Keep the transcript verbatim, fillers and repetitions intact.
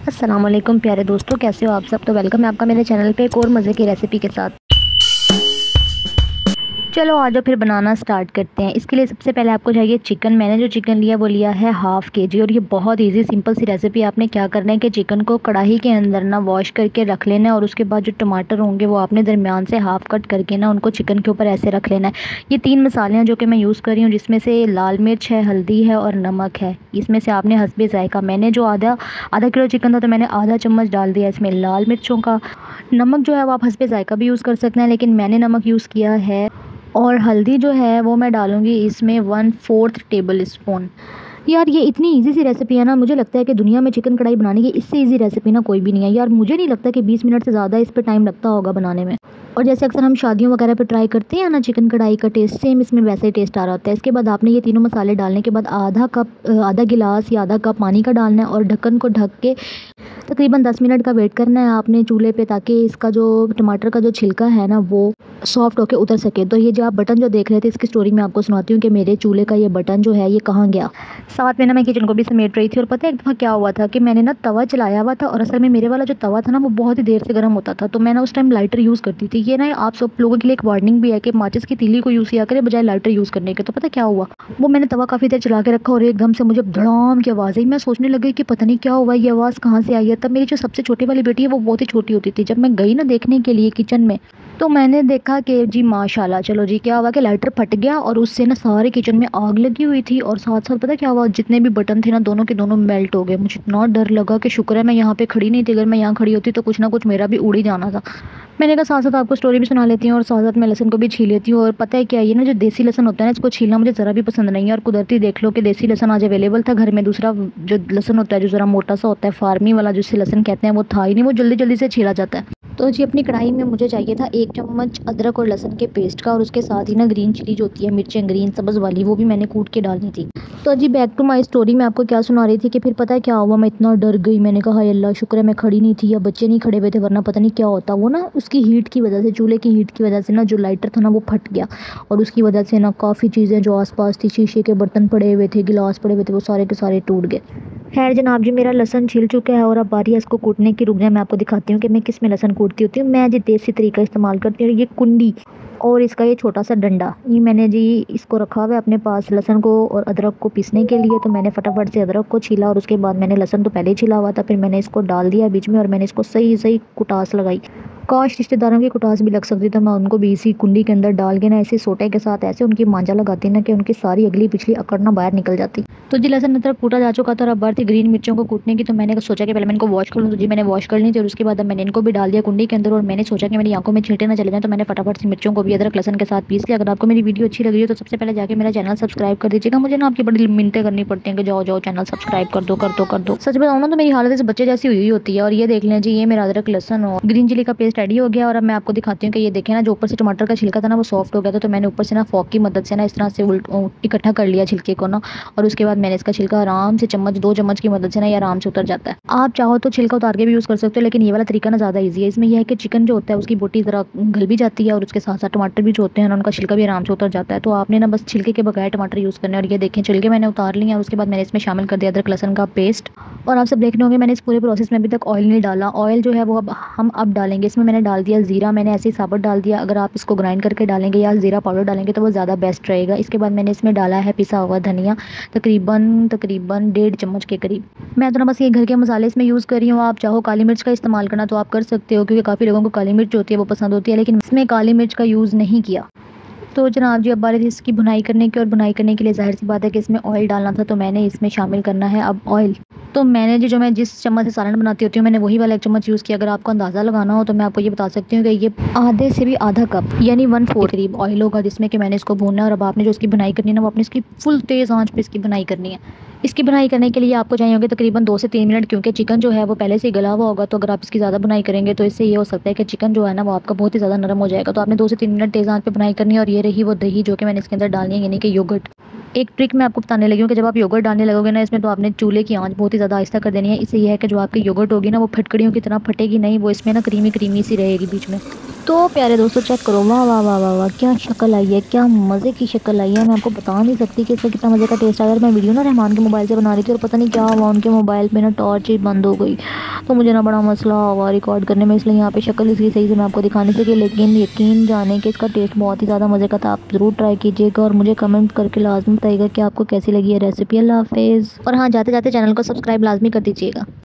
अस्सलाम वालेकुम प्यारे दोस्तों, कैसे हो आप सब। तो वेलकम है आपका मेरे चैनल पे एक और मज़े की रेसिपी के साथ। चलो आ जाओ फिर बनाना स्टार्ट करते हैं। इसके लिए सबसे पहले आपको चाहिए चिकन। मैंने जो चिकन लिया वो लिया है हाफ़ के जी और ये बहुत इजी सिंपल सी रेसिपी। आपने क्या करना है कि चिकन को कढ़ाई के अंदर ना वॉश करके रख लेना है और उसके बाद जो टमाटर होंगे वो आपने दरमियान से हाफ़ कट करके ना उनको चिकन के ऊपर ऐसे रख लेना है। ये तीन मसाले हैं जो कि मैं यूज़ कर रही हूँ, जिसमें से लाल मिर्च है, हल्दी है और नमक है। इसमें से आपने हस्बे ज़ायक़ा, मैंने जो आधा आधा किलो चिकन था तो मैंने आधा चम्मच डाल दिया इसमें लाल मिर्चों का। नमक जो है वो आप हस्बे ज़ायक़ा भी यूज़ कर सकते हैं, लेकिन मैंने नमक यूज़ किया है। और हल्दी जो है वो मैं डालूँगी इसमें वन फोर्थ टेबल स्पून। यार ये इतनी इजी सी रेसिपी है ना, मुझे लगता है कि दुनिया में चिकन कढ़ाई बनाने की इससे इजी रेसिपी ना कोई भी नहीं है। यार मुझे नहीं लगता कि बीस मिनट से ज़्यादा इस पर टाइम लगता होगा बनाने में। और जैसे अक्सर हम शादियों वगैरह पे ट्राई करते हैं ना चिकन कढ़ाई का टेस्ट, सेम इसमें वैसा ही टेस्ट आ रहा होता है। इसके बाद आपने ये तीनों मसाले डालने के बाद आधा कप आधा गिलास या आधा कप पानी का डालना है और ढक्कन को ढक के तकरीबन दस मिनट का वेट करना है आपने चूल्हे पे, ताकि इसका जो टमाटर का जो छिलका है ना वो सॉफ्ट होके उतर सके। तो ये जो आप बटन जो देख रहे थे इसकी स्टोरी मैं आपको सुनाती हूँ कि मेरे चूल्हे का ये बटन जो है ये कहाँ गया। साथ में ना मैं किचन को भी समेट रही थी और पता है एक दफ़ा क्या हुआ था कि मैंने ना तवा चलाया हुआ था और असल में मेरे वाला जो तवा था ना वो बहुत ही देर से गर्म होता था। तो मैं ना उस टाइम लाइटर यूज़ करती थी। ये ना आप सब लोगों के लिए एक वार्निंग भी है कि माचिस की तीली को यूज़ किया करें बजाय लाइटर यूज़ करने के। तो पता क्या हुआ, वो मैंने तवा काफ़ी देर चला के रखा और एकदम से मुझे धड़ाम की आवाज़ आई। मैं सोचने लगी कि पता नहीं क्या हुआ, ये आवाज़ कहाँ से आई है। तब मेरी जो सबसे छोटी वाली बेटी है वो बहुत ही छोटी होती थी। जब मैं गई ना देखने के लिए किचन में तो मैंने देखा कि जी माशाल्लाह, चलो जी क्या हुआ कि लाइटर फट गया और उससे ना सारे किचन में आग लगी हुई थी। और साथ साथ पता क्या हुआ, जितने भी बटन थे ना दोनों के दोनों मेल्ट हो गए। मुझे इतना डर लगा कि शुक्र है मैं यहाँ पे खड़ी नहीं थी, अगर मैं यहाँ खड़ी होती तो कुछ ना कुछ मेरा भी उड़ ही जाना था। मैंने कहा साथ साथ आपको स्टोरी भी सुना लेती हूँ और साथ साथ मैं लहसन को भी छील लेती हूँ। और पता है क्या, ये ना जो देसी लहसन होता है ना इसको छीलना मुझे ज़रा भी पसंद नहीं है। और कुदरती देख लो कि देसी लहसन आज अवेलेबल था घर में। दूसरा जो लहसन होता है जो ज़रा मोटा सा होता है, फार्मी वाला जिसे लहसन कहते हैं, वो था ही नहीं, वो जल्दी जल्दी से छीला जाता है। तो जी अपनी कढ़ाई में मुझे चाहिए था एक चम्मच अदरक और लहसुन के पेस्ट का और उसके साथ ही ना ग्रीन चिली जो होती है, मिर्चें ग्रीन सब्ज़ वाली, वो भी मैंने कूट के डालनी थी। तो जी बैक टू माय स्टोरी, मैं आपको क्या सुना रही थी कि फिर पता है क्या हुआ, मैं इतना डर गई। मैंने कहा हाय अल्लाह, शुक्र है मैं खड़ी नहीं थी या बच्चे नहीं खड़े हुए थे, वरना पता नहीं क्या होता। वो ना उसकी हीट की वजह से, चूल्हे की हीट की वजह से ना जो लाइटर था ना वो फट गया और उसकी वजह से ना काफ़ी चीज़ें जो आसपास थी, शीशे के बर्तन पड़े हुए थे, गिलास पड़े हुए थे, वो सारे के सारे टूट गए। खैर जनाब जी, मेरा लहसन छिल चुका है और अब बारी है इसको कूटने की। रुक जाए मैं आपको दिखाती हूँ कि मैं किस में लहसन कूटती होती हूँ। मैं जी देसी तरीका इस्तेमाल करती हूँ। ये कुंडी और इसका ये छोटा सा डंडा, ये मैंने जी इसको रखा हुआ है अपने पास लहसन को और अदरक को पीसने के लिए। तो मैंने फटाफट से अदरक को छीला और उसके बाद मैंने लहसन तो पहले ही छिला हुआ था, फिर मैंने इसको डाल दिया बीच में और मैंने इसको सही सही कुटास लगाई। काश रिश्तेदारों की कुटास भी लग सकती तो मैं उनको भी इसी कुंडी के अंदर डाल के ना ऐसे सोटे के साथ ऐसे उनकी मांझा लगाती ना कि उनकी सारी अगली पिछली अकड़ ना बाहर निकल जाती। तो जी लहसन अदरक कूटा जा चुका था और अब बार थी ग्रीन मिर्चों को कूटने की। तो मैंने सोचा कि पहले मैं इनको वॉश कर लूँ। तो जी मैंने वॉश कर ली थी और उसके बाद मैंने इनको भी डाल दिया कुंडी के अंदर और मैंने सोचा कि मेरी आंखों में छींटे ना चले जाएं, तो मैंने फटाफट से मिर्चों को भी अदरक लहसन के साथ पीस लिया। अगर आपको मेरी वीडियो अच्छी लग रही है तो सबसे पहले जाके मेरा चैनल सब्सक्राइब कर दीजिएगा। मुझे ना आपकी बड़ी मिन्नतें करनी पड़ती हैं कि जाओ जाओ चैनल सब्सक्राइब कर दो कर दो कर दो। सच बताऊँ ना तो मेरी हालत इस बच्चे जैसी हुई होती है। और ये देख लें जी, ये मेरा अदरक लहसन और ग्रीन चिली का पेस्ट रेडी हो गया और अब मैं आपको दिखाती हूँ कि ये देखें ना जो ऊपर से टमाटर का छिलका था ना वो सॉफ्ट हो गया था। तो मैंने ऊपर से ना फॉक की मदद से ना इस तरह से उल्ट इकट्ठा कर लिया छिलके को ना, और उसके बाद मैंने इसका छिलका आराम से चम्मच दो चम्मच की मदद से ना ये आराम से उतर जाता है। आप चाहो तो छिलका उतार के भी यूज़ कर सकते हो, लेकिन ये वाला तरीका ना ज़्यादा ईजी है। इसमें यह है कि चिकन जो होता है उसकी बोटी ज़रा गल भी जाती है और उसके साथ साथ टमाटर भी जो होते हैं ना उनका छिलका भी आराम से उतर जाता है। तो आपने ना बस छिलके के बगैर टमाटर यूज़ करने। और ये देखें छिलके मैंने उतार लिए और उसके बाद मैंने इसमें शामिल कर दिया अदरक लहसन का पेस्ट। और आप सब देख रहे होंगे मैंने इस पूरे प्रोसेस में अभी तक ऑयल नहीं डाला। ऑयल जो है वो अब हम अब डालेंगे। इसमें मैंने डाल दिया ज़ीरा, मैंने ऐसे ही साबुत डाल दिया। अगर आप इसको ग्राइंड करके डालेंगे या ज़ीरा पाउडर डालेंगे तो वो ज़्यादा बेस्ट रहेगा। इसके बाद मैंने इसमें डाला है पिसा हुआ धनिया, तकरीबन तकरीबन डेढ़ चम्मच के करीब। मैं तो ना बस ये घर के मसाले इसमें यूज़ कर रही हूँ। आप चाहो काली मिर्च का इस्तेमाल करना तो आप कर सकते हो, क्योंकि काफ़ी लोगों को काली मिर्च जो होती है वो पसंद होती है, लेकिन इसमें काली मिर्च का यूज़ नहीं किया। तो जनाब जी अब बारी थी इसकी भुनाई करने की और भुनाई करने के लिए जाहिर सी बात है कि इसमें ऑयल डालना था। तो मैंने इसमें शामिल करना है अब ऑयल। तो मैंने जी जो मैं जिस चम्मच से सालन बनाती होती हूँ मैंने वही वाला एक चम्मच यूज़ किया। अगर आपको अंदाज़ा लगाना हो तो मैं आपको ये बता सकती हूँ कि ये आधे से भी आधा कप यानी वन फोर करीब ऑयल होगा जिसमें कि मैंने इसको भूनना है। और अब आपने जो इसकी भुनाई करनी है ना वो अपनी इसकी फुल तेज़ आंच पे इसकी भुनाई करनी है। इसकी भुनाई करने के लिए आपको चाहिए होंगे तकरीबन दो से तीन मिनट, क्योंकि चिकन जो है वो पहले से ही गला हुआ होगा। तो अगर आप इसकी ज़्यादा भुनाई करेंगे तो इससे ये हो सकता है कि चिकन जो है ना वो आपका बहुत ही ज़्यादा नरम हो जाएगा। तो आपने दो से तीन मिनट तेज़ आंच पे भुनाई करनी है। और ये रही वो दही जो कि मैंने इसके अंदर डालनी है, यानी कि योगर्ट। एक ट्रिक मैं आपको बताने लगी हूँ कि जब आप योगर्ट डालने लगोगे ना इसमें तो आपने चूल्हे की आंच बहुत ही ज़्यादा आहिस्ता कर देनी है। इससे यह है कि जो आपकी योगर्ट होगी ना वो फटकड़ियों की तरह फटेगी नहीं, वो इसमें ना क्रीमी क्रीमी सी रहेगी बीच में। तो प्यारे दोस्तों चेक करो, वाह वाह वाह वाह वाह, क्या शक्ल आई है, क्या मज़े की शक्ल आई है। मैं आपको बता नहीं सकती कि इसका कितना मज़े का टेस्ट आया। मैं वीडियो ना रहमान के मोबाइल से बना रही थी और पता नहीं क्या हुआ, उनके मोबाइल पे ना टॉर्च ही बंद हो गई, तो मुझे ना बड़ा मसला हुआ रिकॉर्ड करने में, इसलिए यहाँ पे शक्ल इसकी सही से मैं आपको दिखा नहीं सकी। लेकिन यकीन जाने कि इसका टेस्ट बहुत ही ज़्यादा मज़े का था। आप ज़रूर ट्राई कीजिएगा और मुझे कमेंट करके लाजमी बताइएगा कि आपको कैसी लगी है रेसिपी। अल्लाह हाफिज़। और हाँ, जाते जाते चैनल को सब्सक्राइब लाजमी कर दीजिएगा।